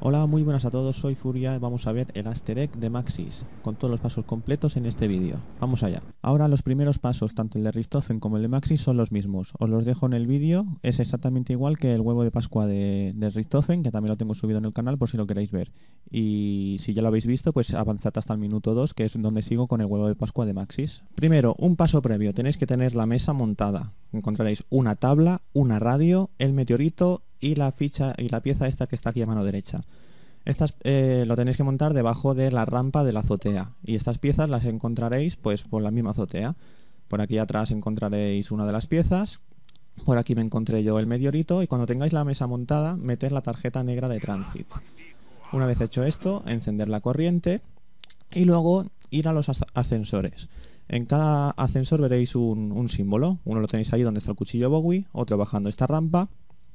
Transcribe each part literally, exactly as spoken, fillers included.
Hola, muy buenas a todos, soy Furia y vamos a ver el Easter egg de Maxis, con todos los pasos completos en este vídeo. Vamos allá. Ahora los primeros pasos, tanto el de Richthofen como el de Maxis, son los mismos. Os los dejo en el vídeo, es exactamente igual que el huevo de Pascua de, de Richthofen, que también lo tengo subido en el canal por si lo queréis ver. Y si ya lo habéis visto, pues avanzad hasta el minuto dos, que es donde sigo con el huevo de Pascua de Maxis. Primero, un paso previo, tenéis que tener la mesa montada. Encontraréis una tabla, una radio, el meteorito y la ficha y la pieza esta que está aquí a mano derecha. Estas eh, lo tenéis que montar debajo de la rampa de la azotea y estas piezas las encontraréis pues por la misma azotea. Por aquí atrás encontraréis una de las piezas, por aquí me encontré yo el meteorito y cuando tengáis la mesa montada meter la tarjeta negra de tránsito. Una vez hecho esto, encender la corriente y luego ir a los ascensores. En cada ascensor veréis un, un símbolo, uno lo tenéis ahí donde está el cuchillo Bowie, otro bajando esta rampa.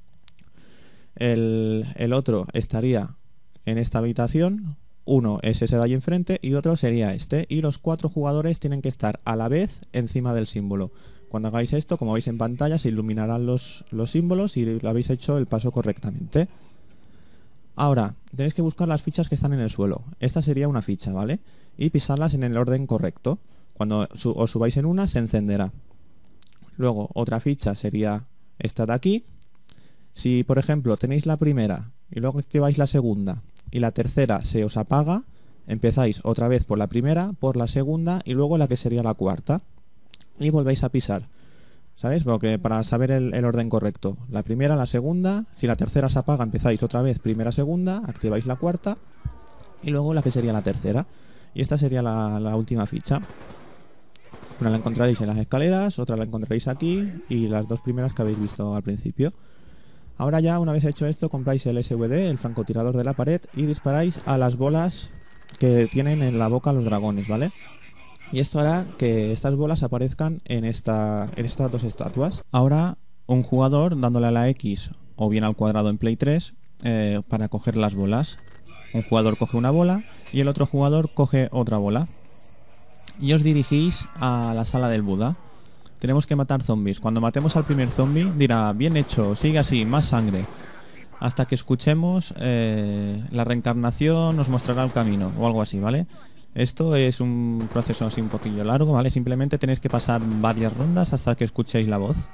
El, el otro estaría en esta habitación, uno es ese de ahí enfrente y otro sería este. Y los cuatro jugadores tienen que estar a la vez encima del símbolo. Cuando hagáis esto, como veis en pantalla, se iluminarán los, los símbolos y lo habéis hecho el paso correctamente. Ahora, tenéis que buscar las fichas que están en el suelo. Esta sería una ficha, ¿vale? Y pisarlas en el orden correcto. Cuando su, os subáis en una, se encenderá. Luego, otra ficha sería esta de aquí. Si, por ejemplo, tenéis la primera y luego activáis la segunda y la tercera se os apaga, empezáis otra vez por la primera, por la segunda y luego la que sería la cuarta. Y volvéis a pisar. ¿Sabéis? Porque para saber el, el orden correcto. La primera, la segunda, si la tercera se apaga, empezáis otra vez primera, segunda, activáis la cuarta y luego la que sería la tercera. Y esta sería la, la última ficha. Una la encontraréis en las escaleras, otra la encontraréis aquí y las dos primeras que habéis visto al principio. Ahora ya, una vez hecho esto, compráis el S V D, el francotirador de la pared, y disparáis a las bolas que tienen en la boca los dragones, ¿vale? Y esto hará que estas bolas aparezcan en, esta, en estas dos estatuas. Ahora, un jugador dándole a la X o bien al cuadrado en Play tres eh, para coger las bolas. Un jugador coge una bola y el otro jugador coge otra bola. Y os dirigís a la sala del Buda. Tenemos que matar zombies. Cuando matemos al primer zombie dirá, bien hecho, sigue así, más sangre. Hasta que escuchemos eh, la reencarnación nos mostrará el camino o algo así, ¿vale? Esto es un proceso así un poquillo largo, ¿vale? Simplemente tenéis que pasar varias rondas hasta que escuchéis la voz.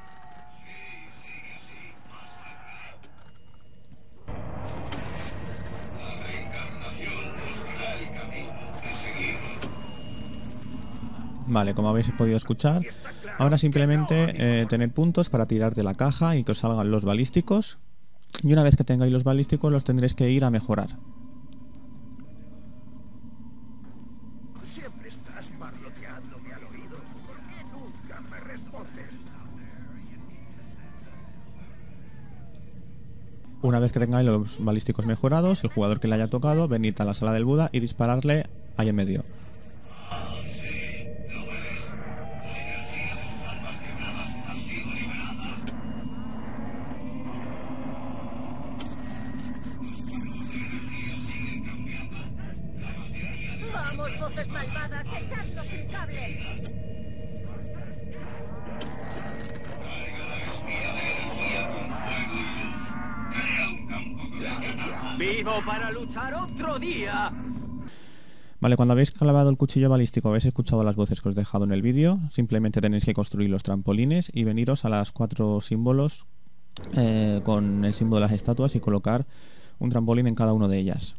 Vale, como habéis podido escuchar, ahora simplemente eh, tener puntos para tirar de la caja y que os salgan los balísticos. Y una vez que tengáis los balísticos los tendréis que ir a mejorar. Siempre estás parloteándome al oído. ¿Por qué nunca me respondes? Una vez que tengáis los balísticos mejorados, el jugador que le haya tocado, venid a la sala del Buda y dispararle ahí en medio. ¡Vamos, voces malvadas! ¡Echadnos sin cable! ¡Vivo para luchar otro día! Vale, cuando habéis clavado el cuchillo balístico, habéis escuchado las voces que os he dejado en el vídeo, simplemente tenéis que construir los trampolines y veniros a las cuatro símbolos eh, con el símbolo de las estatuas y colocar un trampolín en cada una de ellas.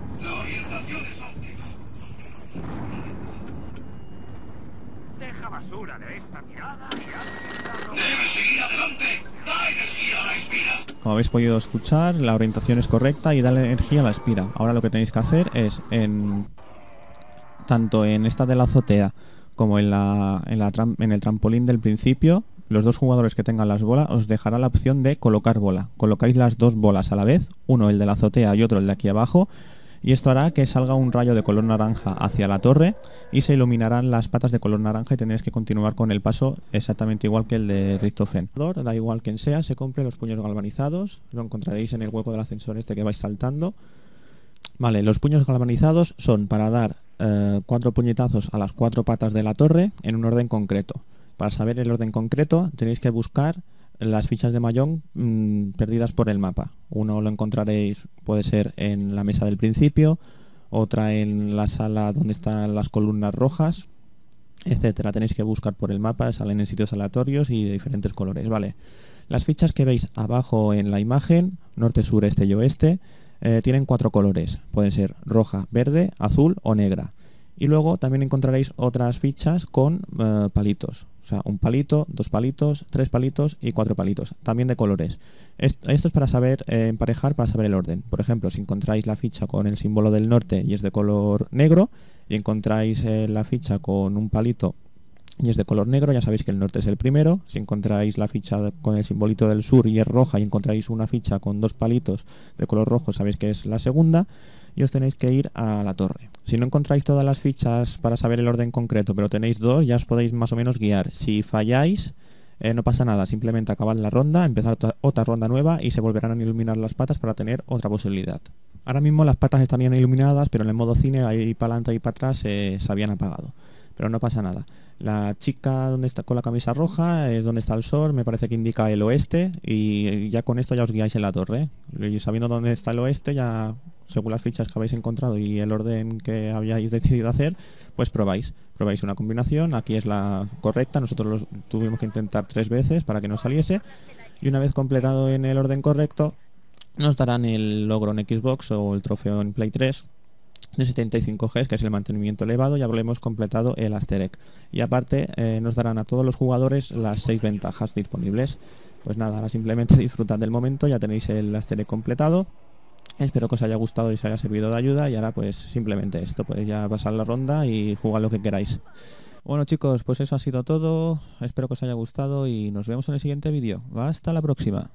Deja basura de esta tirada y haz... ¡Debes seguir adelante! ¡Da energía a la espira! Como habéis podido escuchar, la orientación es correcta y da energía a la espira. Ahora lo que tenéis que hacer es, en tanto en esta de la azotea como en, la, en, la en el trampolín del principio, los dos jugadores que tengan las bolas os dejará la opción de colocar bola. Colocáis las dos bolas a la vez, uno el de la azotea y otro el de aquí abajo, y esto hará que salga un rayo de color naranja hacia la torre y se iluminarán las patas de color naranja y tendréis que continuar con el paso exactamente igual que el de Richthofen. Da igual quien sea, se compre los puños galvanizados, lo encontraréis en el hueco del ascensor este que vais saltando. Vale, los puños galvanizados son para dar eh, cuatro puñetazos a las cuatro patas de la torre en un orden concreto. Para saber el orden concreto tenéis que buscar las fichas de Mahjong mmm, perdidas por el mapa. Uno lo encontraréis, puede ser en la mesa del principio, otra en la sala donde están las columnas rojas, etcétera. Tenéis que buscar por el mapa, salen en sitios aleatorios y de diferentes colores, ¿vale? Las fichas que veis abajo en la imagen, norte, sur, este y oeste, eh, tienen cuatro colores. Pueden ser roja, verde, azul o negra. Y luego también encontraréis otras fichas con eh, palitos. O sea, un palito, dos palitos, tres palitos y cuatro palitos. También de colores. Esto, esto es para saber eh, emparejar, para saber el orden. Por ejemplo, si encontráis la ficha con el símbolo del norte y es de color negro, y encontráis eh, la ficha con un palito y es de color negro, ya sabéis que el norte es el primero. Si encontráis la ficha con el simbolito del sur y es roja y encontráis una ficha con dos palitos de color rojo, sabéis que es la segunda. Y os tenéis que ir a la torre. Si no encontráis todas las fichas para saber el orden concreto, pero tenéis dos, ya os podéis más o menos guiar. Si falláis, eh, no pasa nada, simplemente acabad la ronda, empezad otra, otra ronda nueva y se volverán a iluminar las patas para tener otra posibilidad. Ahora mismo las patas estarían iluminadas, pero en el modo cine, ahí para adelante y para atrás, eh, se habían apagado. Pero no pasa nada. La chica donde está con la camisa roja es donde está el sol, me parece que indica el oeste, y ya con esto ya os guiáis en la torre. Y sabiendo dónde está el oeste, ya según las fichas que habéis encontrado y el orden que habíais decidido hacer, pues probáis. Probáis una combinación, aquí es la correcta, nosotros los tuvimos que intentar tres veces para que nos saliese, y una vez completado en el orden correcto, nos darán el logro en Xbox o el trofeo en Play tres de setenta y cinco G, que es el mantenimiento elevado. Ya habremos completado el Aster Egg. Y aparte eh, nos darán a todos los jugadores las seis ventajas disponibles. Pues nada, ahora simplemente disfrutad del momento, ya tenéis el Aster Egg completado. Espero que os haya gustado y os haya servido de ayuda, y ahora pues simplemente esto, pues ya pasar la ronda y jugar lo que queráis. Bueno chicos, pues eso ha sido todo, espero que os haya gustado y nos vemos en el siguiente vídeo. Hasta la próxima.